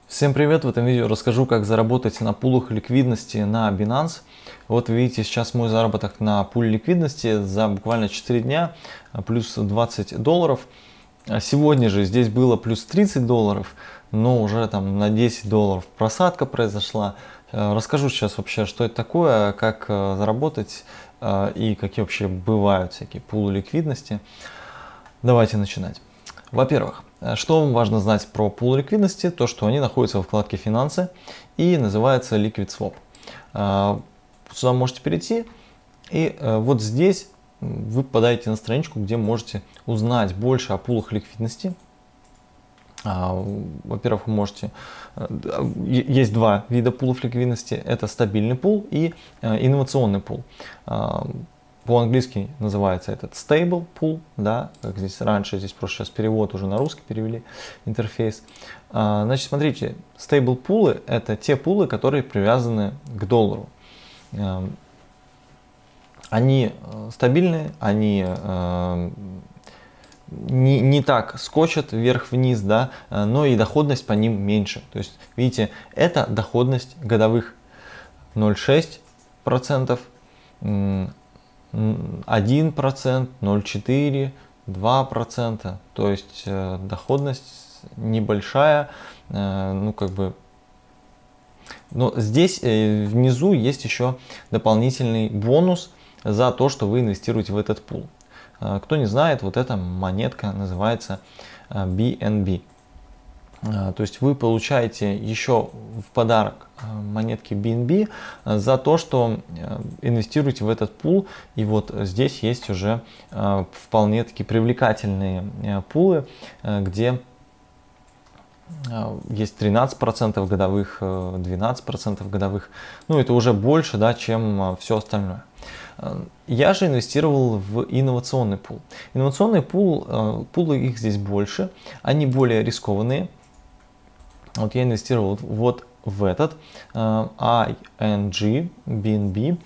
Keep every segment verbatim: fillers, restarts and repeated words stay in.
Всем привет! В этом видео расскажу, как заработать на пулах ликвидности на Binance. Вот вы видите сейчас мой заработок на пуле ликвидности за буквально четыре дня, плюс двадцать долларов. Сегодня же здесь было плюс тридцать долларов, но уже там на десять долларов просадка произошла. Расскажу сейчас вообще, что это такое, как заработать и какие вообще бывают всякие пулы ликвидности. Давайте начинать. Во-первых, что вам важно знать про пул ликвидности? То, что они находятся во вкладке «Финансы» и называется Liquid Swap. Сюда можете перейти, и вот здесь вы попадаете на страничку, где можете узнать больше о пулах ликвидности. Во-первых, вы можете... Есть два вида пулов ликвидности. Это стабильный пул и инновационный пул. По-английски называется этот stable pool, да, как здесь раньше, здесь просто сейчас перевод уже на русский перевели, интерфейс. А, значит, смотрите, stable пулы это те пулы, которые привязаны к доллару. А, они стабильные, они а, не, не так скочат вверх-вниз, да, но и доходность по ним меньше. То есть, видите, это доходность годовых ноль целых шесть десятых процента, один процент, ноль целых четыре десятых, два процента, то есть э, доходность небольшая, э, ну как бы, но здесь э, внизу есть еще дополнительный бонус за то, что вы инвестируете в этот пул. Э, кто не знает, вот эта монетка называется э, би эн би. То есть вы получаете еще в подарок монетки би эн би за то, что инвестируете в этот пул. И вот здесь есть уже вполне такие привлекательные пулы, где есть тринадцать процентов годовых, двенадцать процентов годовых. Ну, это уже больше, да, чем все остальное. Я же инвестировал в инновационный пул. Инновационный пул, пулы их здесь больше, они более рискованные. Вот я инвестировал вот в этот ай эн джи би эн би.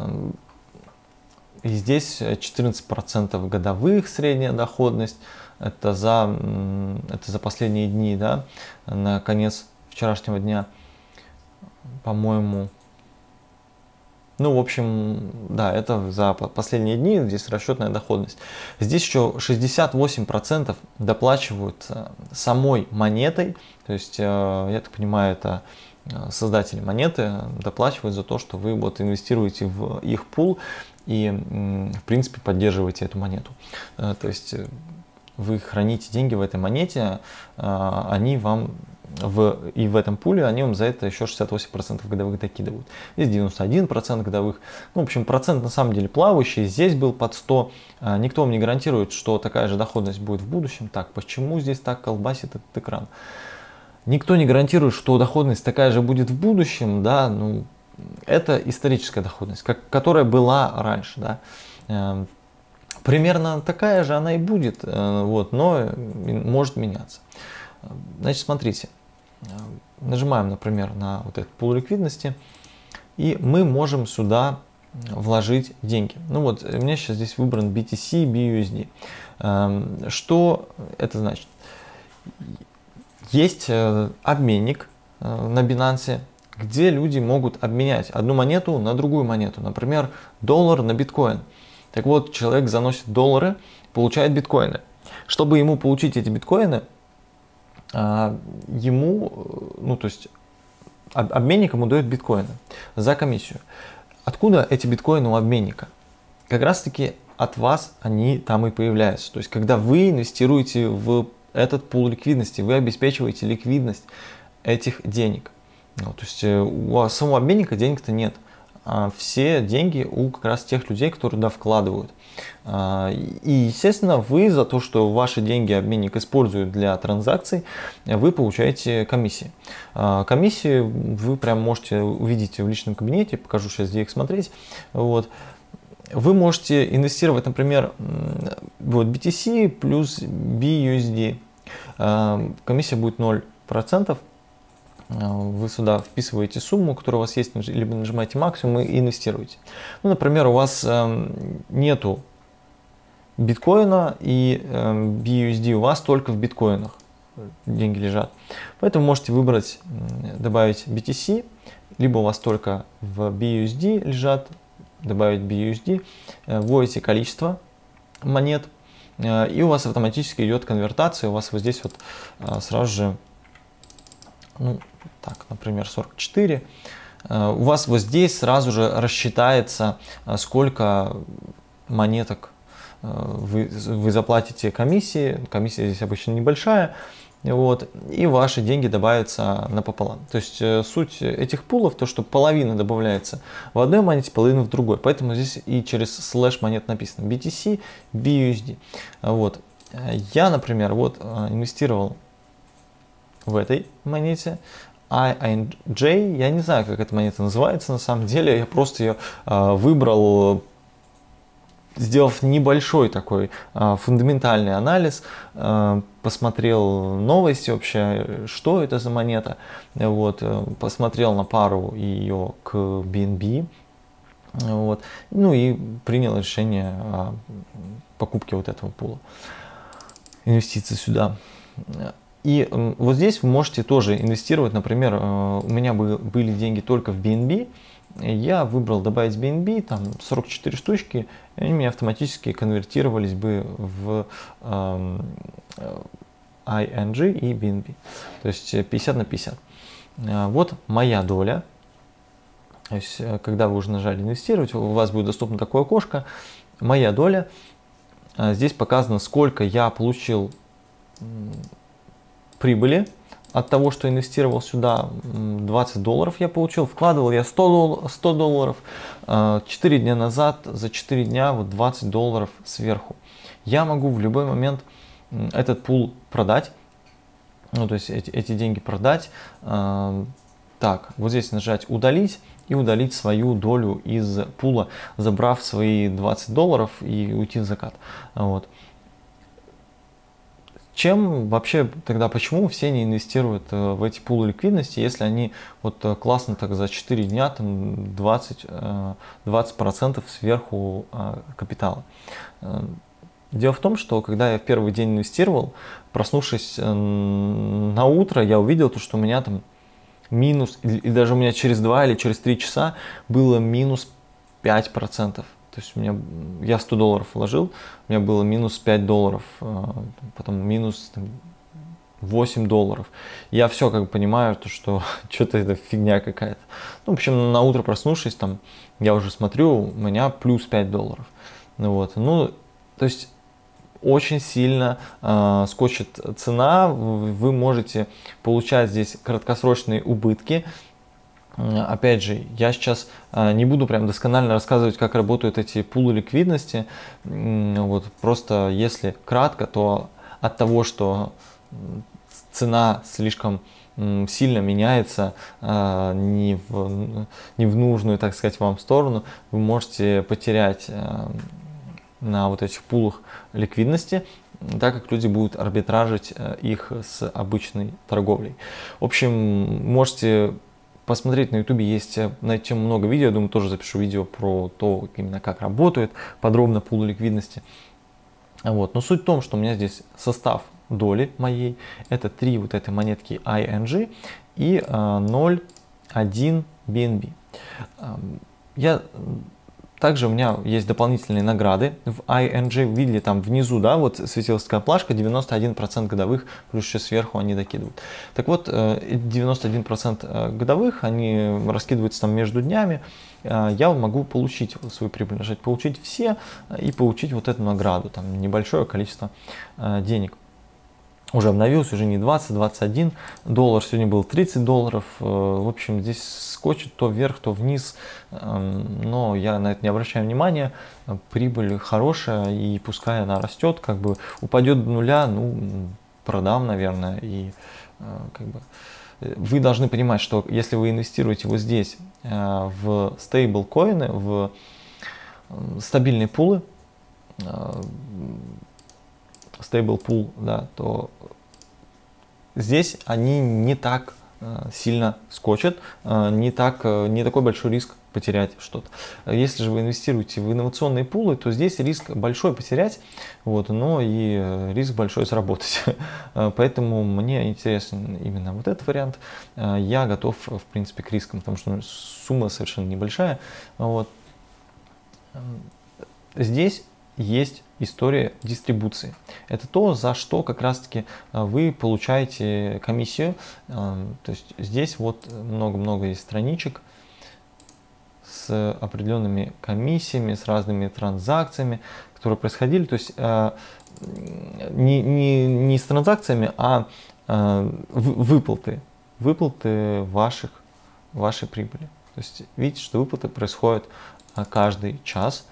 И здесь четырнадцать процентов годовых средняя доходность. Это за, это за последние дни, да, на конец вчерашнего дня, по-моему. Ну, в общем, да, это за последние дни, здесь расчетная доходность. Здесь еще шестьдесят восемь процентов доплачивают самой монетой, то есть, я так понимаю, это создатели монеты доплачивают за то, что вы вот инвестируете в их пул и, в принципе, поддерживаете эту монету. То есть, вы храните деньги в этой монете, они вам... В, и в этом пуле они вам за это еще шестьдесят восемь процентов годовых докидывают. Здесь девяносто один процент годовых. Ну, в общем, процент на самом деле плавающий. Здесь был под сто. Никто вам не гарантирует, что такая же доходность будет в будущем. Так, почему здесь так колбасит этот экран? Никто не гарантирует, что доходность такая же будет в будущем. Да, ну, это историческая доходность, как, которая была раньше. Да. Примерно такая же она и будет, вот, но может меняться. Значит, смотрите. Нажимаем, например, на вот этот пул ликвидности, и мы можем сюда вложить деньги. Ну вот, у меня сейчас здесь выбран би ти си, би ю эс ди. Что это значит? Есть обменник на Binance, где люди могут обменять одну монету на другую монету. Например, доллар на биткоин. Так вот, человек заносит доллары, получает биткоины. Чтобы ему получить эти биткоины, ему, ну то есть обменник ему дает биткоины за комиссию. Откуда эти биткоины у обменника? Как раз таки от вас они там и появляются. То есть когда вы инвестируете в этот пул ликвидности, вы обеспечиваете ликвидность этих денег. Ну, то есть у самого обменника денег-то нет. А все деньги у как раз тех людей, которые туда вкладывают. И, естественно, вы за то, что ваши деньги обменник использует для транзакций, вы получаете комиссии. Комиссии вы прям можете увидеть в личном кабинете, покажу сейчас, где их смотреть. Вот. Вы можете инвестировать, например, вот би ти си плюс би ю эс ди. Комиссия будет ноль процентов. Вы сюда вписываете сумму, которая у вас есть, либо нажимаете максимум и инвестируете. Ну, например, у вас нету биткоина и би ю эс ди у вас только в биткоинах. деньги лежат. Поэтому можете выбрать, добавить би ти си, либо у вас только в би ю эс ди лежат, добавить би ю эс ди, вводите количество монет, и у вас автоматически идет конвертация. У вас вот здесь вот сразу же, ну, так, например, сорок четыре. У вас вот здесь сразу же рассчитается, сколько монеток вы, вы заплатите комиссии. Комиссия здесь обычно небольшая. Вот, и ваши деньги добавятся напополам. То есть суть этих пулов, то что половина добавляется в одной монете, половина в другой. Поэтому здесь и через слэш монет написано би ти си, би ю эс ди. Вот. Я, например, вот инвестировал в этой монете ай эн джей. Я не знаю, как эта монета называется на самом деле. Я просто ее выбрал, сделав небольшой такой а, фундаментальный анализ, а, посмотрел новости вообще, что это за монета, вот, посмотрел на пару ее к би эн би, вот, ну и принял решение о покупке вот этого пула, инвестиции сюда. И вот здесь вы можете тоже инвестировать, например, у меня были деньги только в би эн би, я выбрал добавить би эн би, там сорок четыре штучки, и они у меня автоматически конвертировались бы в э, ай эн джи и би эн би, то есть пятьдесят на пятьдесят. Вот моя доля. То есть, когда вы уже нажали инвестировать, у вас будет доступно такое окошко. Моя доля. Здесь показано, сколько я получил прибыли от того, что инвестировал сюда. Двадцать долларов я получил, вкладывал я сто долларов, четыре дня назад, за четыре дня вот двадцать долларов сверху. Я могу в любой момент этот пул продать, ну то есть эти, эти деньги продать. Так, вот здесь нажать удалить и удалить свою долю из пула, забрав свои двадцать долларов и уйти в закат. Вот. Чем вообще тогда, почему все не инвестируют в эти пулы ликвидности, если они вот классно так за четыре дня там двадцать процентов сверху капитала? Дело в том, что когда я в первый день инвестировал, проснувшись на утро, я увидел то, что у меня там минус, и даже у меня через два или через три часа было минус пять процентов. То есть у меня, я сто долларов вложил, у меня было минус пять долларов, потом минус там, восемь долларов. Я все как бы понимаю, то, что что-то это фигня какая-то. Ну, в общем, на утро проснувшись, там, я уже смотрю, у меня плюс пять долларов. Ну, вот. Ну, то есть очень сильно э, скочит цена, вы можете получать здесь краткосрочные убытки. Опять же, я сейчас не буду прям досконально рассказывать, как работают эти пулы ликвидности. Вот, просто если кратко, то от того, что цена слишком сильно меняется не в, не в нужную, так сказать, вам сторону, вы можете потерять на вот этих пулах ликвидности, так как люди будут арбитражить их с обычной торговлей. В общем, можете посмотреть на ютубе, есть на эту тему много видео, я думаю, тоже запишу видео про то, именно как работает подробно пул ликвидности. Вот. Но суть в том, что у меня здесь состав доли моей, это три вот этой монетки ай эн джи и ноль целых один би эн би. Я Также у меня есть дополнительные награды в ай эн джи. Видели там внизу, да, вот светилась такая плашка, девяносто один процент годовых, плюс еще сверху они докидывают. Так вот, девяносто один процент годовых, они раскидываются там между днями. Я могу получить свою прибыль, нажать «Получить все» и получить вот эту награду, там небольшое количество денег. Уже обновился, уже не двадцать, двадцать один доллар, сегодня был тридцать долларов. В общем, здесь скочит то вверх, то вниз, но я на это не обращаю внимания. Прибыль хорошая, и пускай она растет, как бы упадет до нуля, ну, продам, наверное. И как бы вы должны понимать, что если вы инвестируете вот здесь в стейблкоины, в стабильные пулы, стейбл пул, да, то здесь они не так сильно скочит, не, так, не такой большой риск потерять что-то. Если же вы инвестируете в инновационные пулы, то здесь риск большой потерять, вот, но и риск большой заработать. Поэтому мне интересен именно вот этот вариант. Я готов, в принципе, к рискам, потому что сумма совершенно небольшая. Вот. Здесь есть история дистрибуции. Это то, за что как раз-таки вы получаете комиссию. То есть здесь вот много-много есть страничек с определенными комиссиями, с разными транзакциями, которые происходили. То есть не, не, не с транзакциями, а выплаты. Выплаты ваших, вашей прибыли. То есть видите, что выплаты происходят каждый час.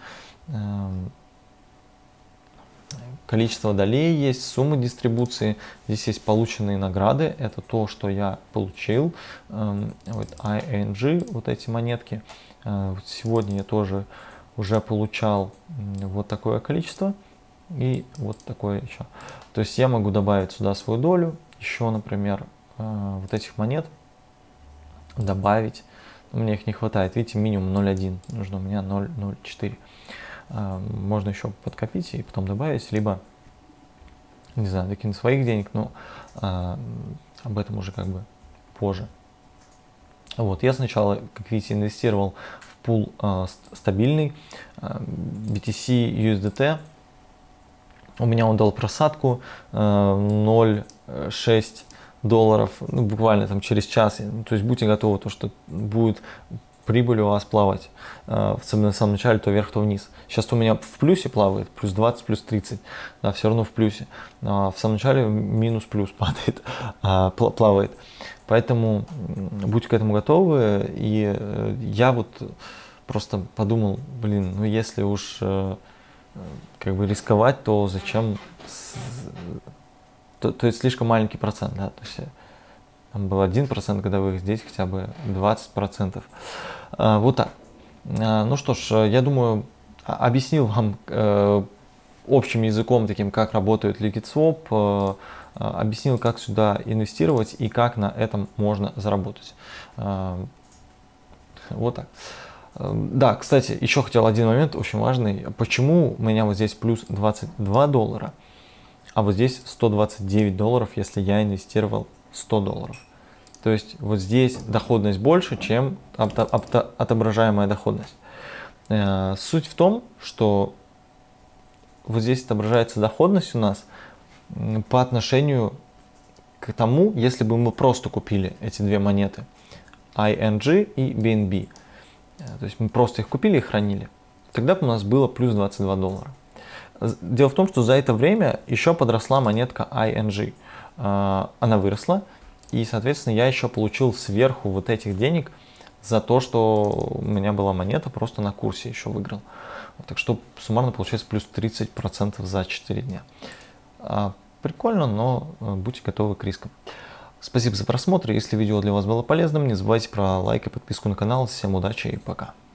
Количество долей есть, суммы дистрибуции, здесь есть полученные награды, это то, что я получил, вот ай эн джи, вот эти монетки, сегодня я тоже уже получал вот такое количество и вот такое еще. То есть я могу добавить сюда свою долю, еще, например, вот этих монет добавить, мне их не хватает, видите, минимум ноль целых один, нужно у меня ноль целых ноль четыре. Можно еще подкопить и потом добавить, либо, не знаю, докинуть своих денег, но а, об этом уже как бы позже. Вот, я сначала, как видите, инвестировал в пул а, стабильный а, би ти си ю эс ди ти. У меня он дал просадку а, ноль целых шесть долларов, ну, буквально там через час. То есть будьте готовы, то, что будет прибыль у вас плавать, особенно на самом начале, то вверх, то вниз. Сейчас у меня в плюсе плавает, плюс двадцать, плюс тридцать, да, все равно в плюсе. А в самом начале минус-плюс падает, плавает. Поэтому будьте к этому готовы. И я вот просто подумал, блин, ну если уж как бы рисковать, то зачем, то, то есть слишком маленький процент, да, то есть там был один процент годовых, здесь хотя бы двадцать процентов. Вот так. Ну что ж, я думаю, объяснил вам общим языком таким, как работает LiquidSwap, объяснил, как сюда инвестировать и как на этом можно заработать. Вот так. Да, кстати, еще хотел один момент очень важный. Почему у меня вот здесь плюс двадцать два доллара, а вот здесь сто двадцать девять долларов, если я инвестировал сто долларов. То есть вот здесь доходность больше, чем отображаемая доходность. Суть в том, что вот здесь отображается доходность у нас по отношению к тому, если бы мы просто купили эти две монеты, ай эн джи и би эн би. То есть мы просто их купили и хранили. Тогда бы у нас было плюс двадцать два доллара. Дело в том, что за это время еще подросла монетка ай эн джи. Она выросла. И, соответственно, я еще получил сверху вот этих денег за то, что у меня была монета, просто на курсе еще выиграл. Так что суммарно получается плюс тридцать процентов за четыре дня. Прикольно, но будьте готовы к рискам. Спасибо за просмотр. Если видео для вас было полезным, не забывайте про лайк и подписку на канал. Всем удачи и пока.